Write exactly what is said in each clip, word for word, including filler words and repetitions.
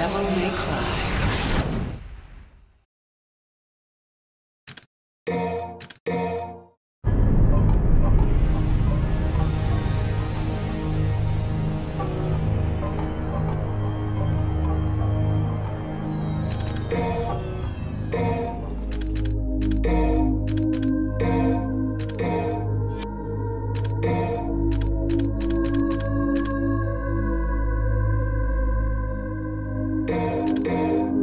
devil may cry. You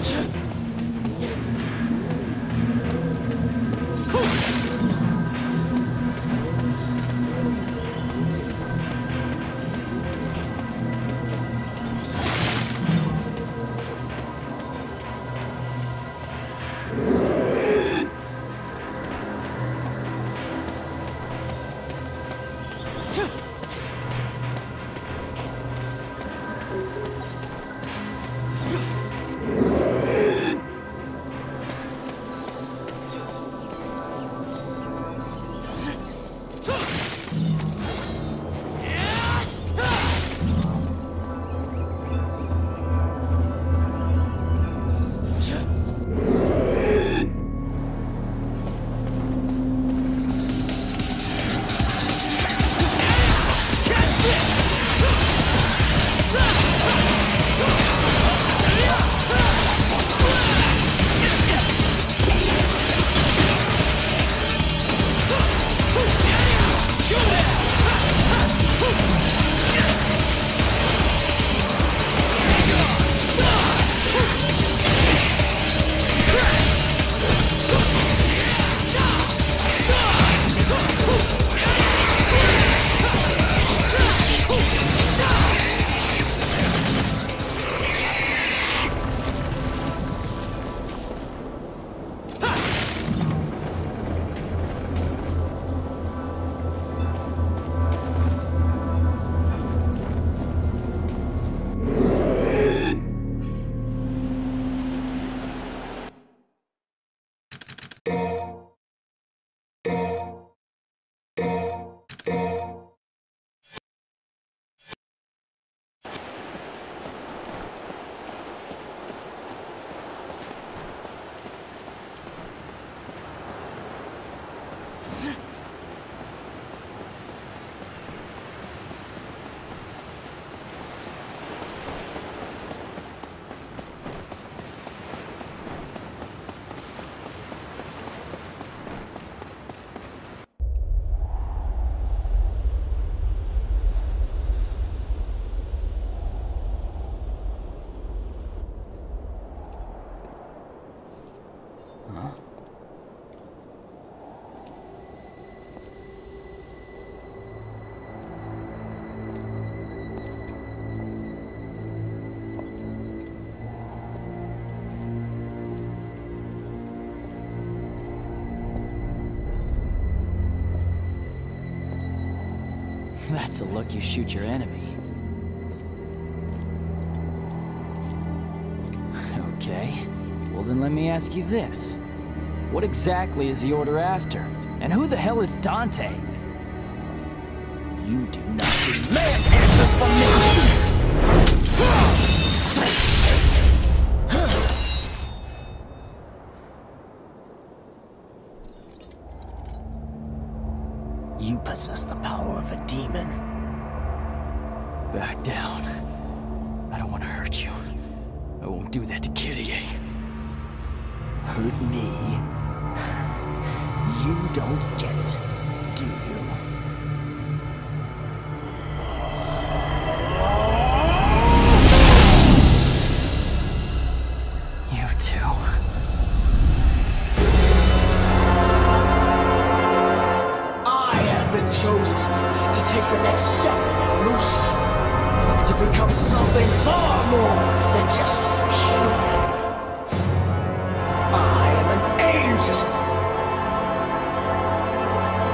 That's a look you shoot your enemy. Okay. Well then let me ask you this. What exactly is the Order after? And who the hell is Dante? You do not demand answers from me! You possess the power of a demon. Back down. I don't want to hurt you. I won't do that to Kitty. Hurt me? You don't get it, do you? You too. I have been chosen to take the next step in evolution, to become something far more than just human. I am an angel.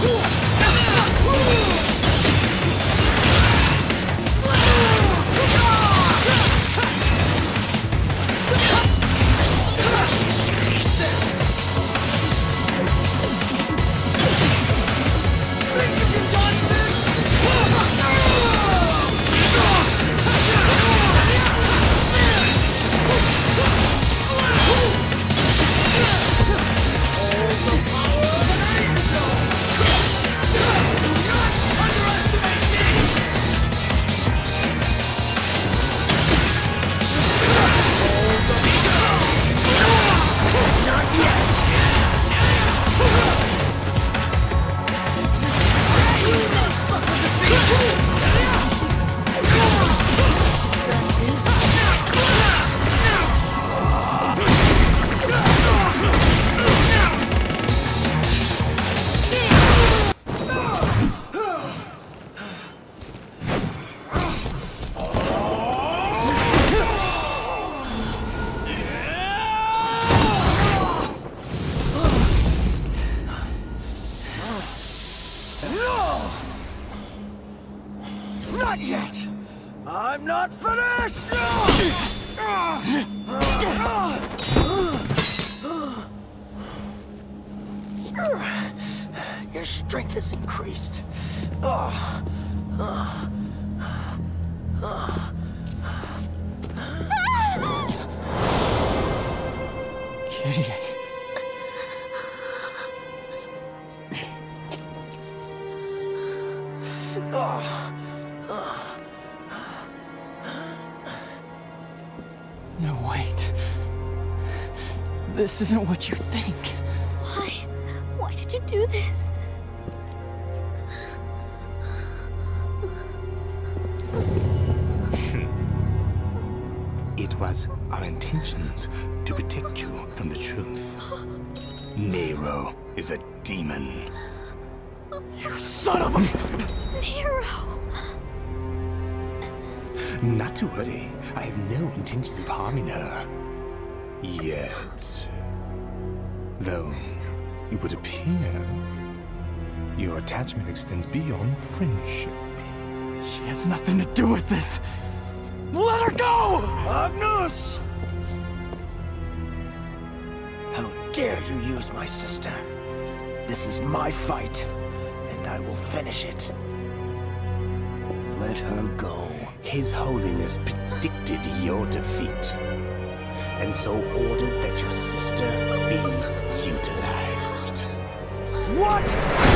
Not yet! I'm not finished! Your strength is increased. Kitty. No, wait. This isn't what you think. Why? Why did you do this? It was our intentions to protect you from the truth. Nero is a demon. You son of a... Nero! Not to worry, I have no intentions of harming her. Yet. Though, it would appear your attachment extends beyond friendship. She has nothing to do with this. Let her go! Agnus! How dare you use my sister? This is my fight, and I will finish it. Let her go. His Holiness predicted your defeat, and so ordered that your sister be utilized. What?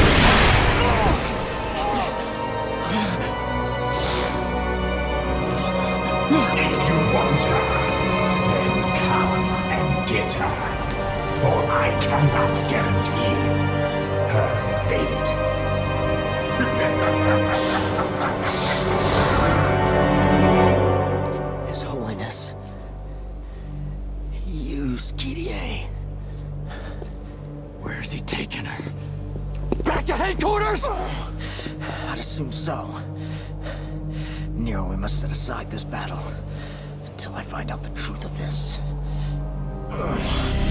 If you want her, then come and get her, for I cannot guarantee her fate. His Holiness, use Kyrie. Where's he taking her? Back to headquarters? I'd assume so. Nero, we must set aside this battle until I find out the truth of this. Ugh.